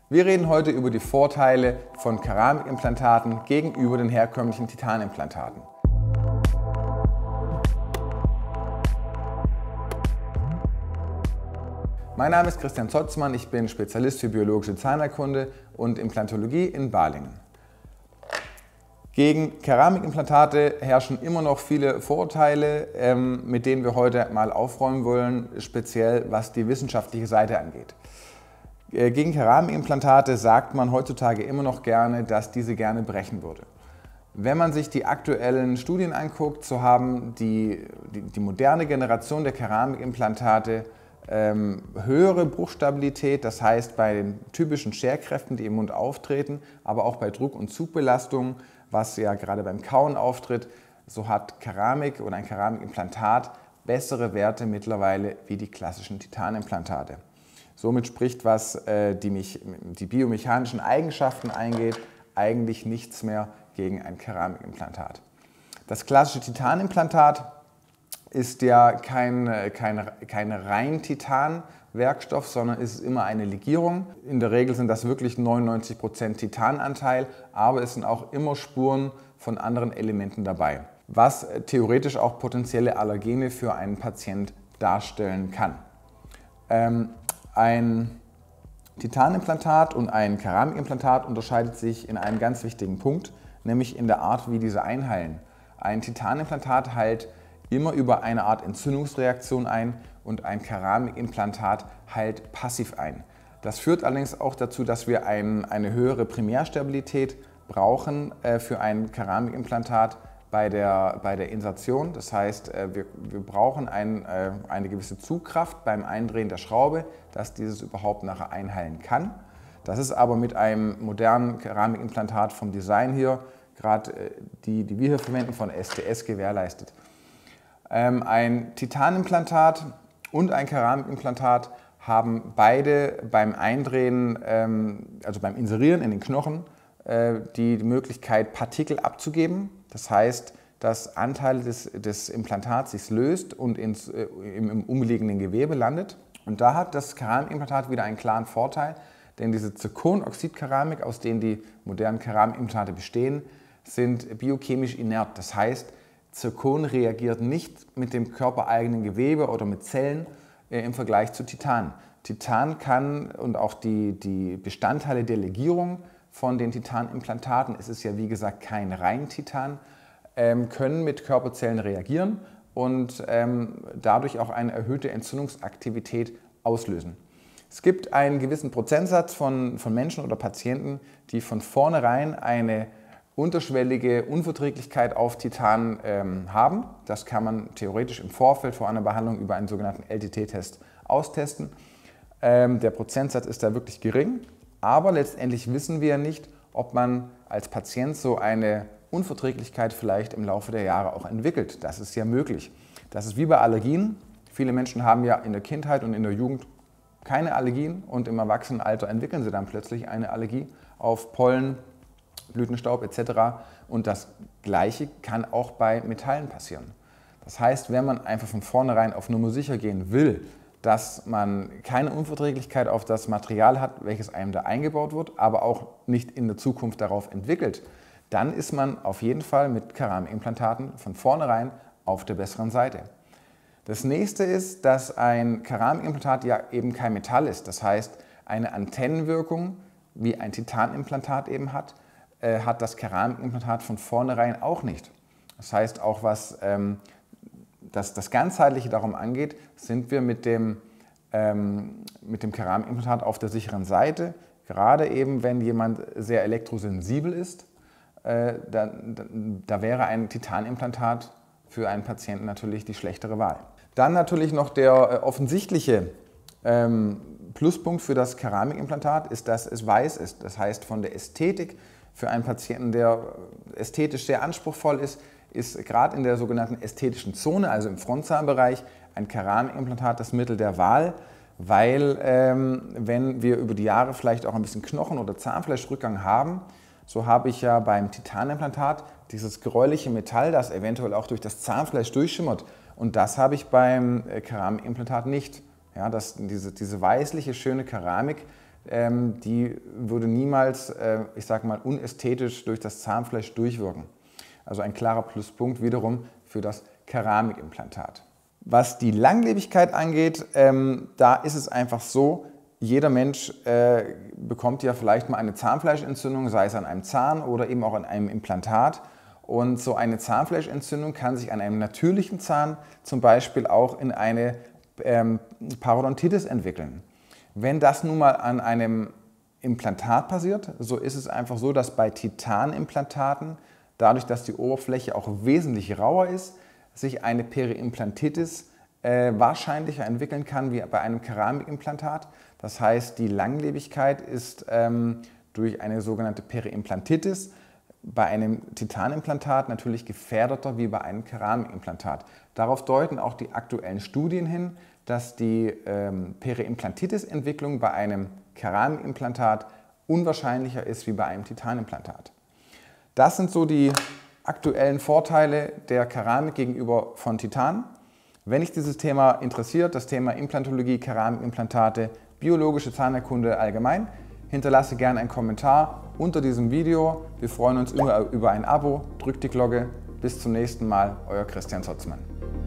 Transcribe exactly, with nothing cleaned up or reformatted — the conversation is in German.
Wir reden heute über die Vorteile von Keramikimplantaten gegenüber den herkömmlichen Titanimplantaten. Mein Name ist Christian Zotzmann, ich bin Spezialist für biologische Zahnheilkunde und Implantologie in Balingen. Gegen Keramikimplantate herrschen immer noch viele Vorurteile, mit denen wir heute mal aufräumen wollen, speziell was die wissenschaftliche Seite angeht. Gegen Keramikimplantate sagt man heutzutage immer noch gerne, dass diese gerne brechen würde. Wenn man sich die aktuellen Studien anguckt, so haben die, die, die moderne Generation der Keramikimplantate ähm, höhere Bruchstabilität, das heißt bei den typischen Scherkräften, die im Mund auftreten, aber auch bei Druck- und Zugbelastung, was ja gerade beim Kauen auftritt, so hat Keramik oder ein Keramikimplantat bessere Werte mittlerweile wie die klassischen Titanimplantate. Somit spricht, was äh, die, die biomechanischen Eigenschaften angeht, eigentlich nichts mehr gegen ein Keramikimplantat. Das klassische Titanimplantat ist ja kein, kein, kein rein Titanwerkstoff, sondern ist immer eine Legierung. In der Regel sind das wirklich neunundneunzig Prozent Titananteil, aber es sind auch immer Spuren von anderen Elementen dabei, was theoretisch auch potenzielle Allergene für einen Patient darstellen kann. Ähm, Ein Titanimplantat und ein Keramikimplantat unterscheidet sich in einem ganz wichtigen Punkt, nämlich in der Art, wie diese einheilen. Ein Titanimplantat heilt immer über eine Art Entzündungsreaktion ein und ein Keramikimplantat heilt passiv ein. Das führt allerdings auch dazu, dass wir ein, eine höhere Primärstabilität brauchen äh, für ein Keramikimplantat bei der, bei der Insertion. Das heißt, äh, wir, wir brauchen ein, äh, eine gewisse Zugkraft beim Eindrehen der Schraube, dass dieses überhaupt nachher einheilen kann. Das ist aber mit einem modernen Keramikimplantat vom Design hier, gerade äh, die, die wir hier verwenden, von S T S gewährleistet. Ähm, ein Titanimplantat und ein Keramikimplantat haben beide beim Eindrehen, ähm, also beim Inserieren in den Knochen, äh, die, die Möglichkeit, Partikel abzugeben. Das heißt, dass Anteile des, des Implantats sich löst und ins, äh, im, im umliegenden Gewebe landet. Und da hat das Keramikimplantat wieder einen klaren Vorteil, denn diese Zirkonoxidkeramik, aus denen die modernen Keramikimplantate bestehen, sind biochemisch inert. Das heißt, Zirkon reagiert nicht mit dem körpereigenen Gewebe oder mit Zellen äh, im Vergleich zu Titan. Titan kann und auch die, die Bestandteile der Legierung von den Titanimplantaten, es ist ja wie gesagt kein rein Titan, ähm, können mit Körperzellen reagieren und ähm, dadurch auch eine erhöhte Entzündungsaktivität auslösen. Es gibt einen gewissen Prozentsatz von, von Menschen oder Patienten, die von vornherein eine unterschwellige Unverträglichkeit auf Titan ähm, haben. Das kann man theoretisch im Vorfeld vor einer Behandlung über einen sogenannten L T T-Test austesten. Ähm, der Prozentsatz ist da wirklich gering, aber letztendlich wissen wir nicht, ob man als Patient so eine Unverträglichkeit vielleicht im Laufe der Jahre auch entwickelt. Das ist ja möglich. Das ist wie bei Allergien. Viele Menschen haben ja in der Kindheit und in der Jugend keine Allergien und im Erwachsenenalter entwickeln sie dann plötzlich eine Allergie auf Pollen, Blütenstaub et cetera. Und das Gleiche kann auch bei Metallen passieren. Das heißt, wenn man einfach von vornherein auf Nummer sicher gehen will, dass man keine Unverträglichkeit auf das Material hat, welches einem da eingebaut wird, aber auch nicht in der Zukunft darauf entwickelt, dann ist man auf jeden Fall mit Keramikimplantaten von vornherein auf der besseren Seite. Das nächste ist, dass ein Keramikimplantat ja eben kein Metall ist. Das heißt, eine Antennenwirkung, wie ein Titanimplantat eben hat, äh, hat das Keramikimplantat von vornherein auch nicht. Das heißt, auch was ähm, das, das Ganzheitliche darum angeht, sind wir mit dem, ähm, mit dem Keramikimplantat auf der sicheren Seite. Gerade eben, wenn jemand sehr elektrosensibel ist, äh, da, da, da wäre ein Titanimplantat für einen Patienten natürlich die schlechtere Wahl. Dann natürlich noch der äh, offensichtliche ähm, Pluspunkt für das Keramikimplantat ist, dass es weiß ist. Das heißt, von der Ästhetik für einen Patienten, der ästhetisch sehr anspruchsvoll ist, ist gerade in der sogenannten ästhetischen Zone, also im Frontzahnbereich, ein Keramikimplantat das Mittel der Wahl, weil ähm, wenn wir über die Jahre vielleicht auch ein bisschen Knochen- oder Zahnfleischrückgang haben, so habe ich ja beim Titanimplantat dieses gräuliche Metall, das eventuell auch durch das Zahnfleisch durchschimmert, und das habe ich beim Keramikimplantat nicht. Ja, das, diese, diese weißliche, schöne Keramik ähm, die würde niemals, äh, ich sage mal, unästhetisch durch das Zahnfleisch durchwirken. Also ein klarer Pluspunkt wiederum für das Keramikimplantat. Was die Langlebigkeit angeht, ähm, da ist es einfach so, jeder Mensch äh, bekommt ja vielleicht mal eine Zahnfleischentzündung, sei es an einem Zahn oder eben auch an einem Implantat. Und so eine Zahnfleischentzündung kann sich an einem natürlichen Zahn zum Beispiel auch in eine ähm, Parodontitis entwickeln. Wenn das nun mal an einem Implantat passiert, so ist es einfach so, dass bei Titanimplantaten, dadurch, dass die Oberfläche auch wesentlich rauer ist, sich eine Periimplantitis äh, wahrscheinlicher entwickeln kann wie bei einem Keramikimplantat. Das heißt, die Langlebigkeit ist ähm, durch eine sogenannte Periimplantitis bei einem Titanimplantat natürlich gefährdeter wie bei einem Keramikimplantat. Darauf deuten auch die aktuellen Studien hin, dass die ähm, Periimplantitis-Entwicklung bei einem Keramikimplantat unwahrscheinlicher ist wie bei einem Titanimplantat. Das sind so die aktuellen Vorteile der Keramik gegenüber von Titan. Wenn dich dieses Thema interessiert, das Thema Implantologie, Keramikimplantate, biologische Zahnerkunde allgemein, hinterlasse gerne einen Kommentar unter diesem Video. Wir freuen uns immer über ein Abo, drückt die Glocke. Bis zum nächsten Mal, euer Christian Zotzmann.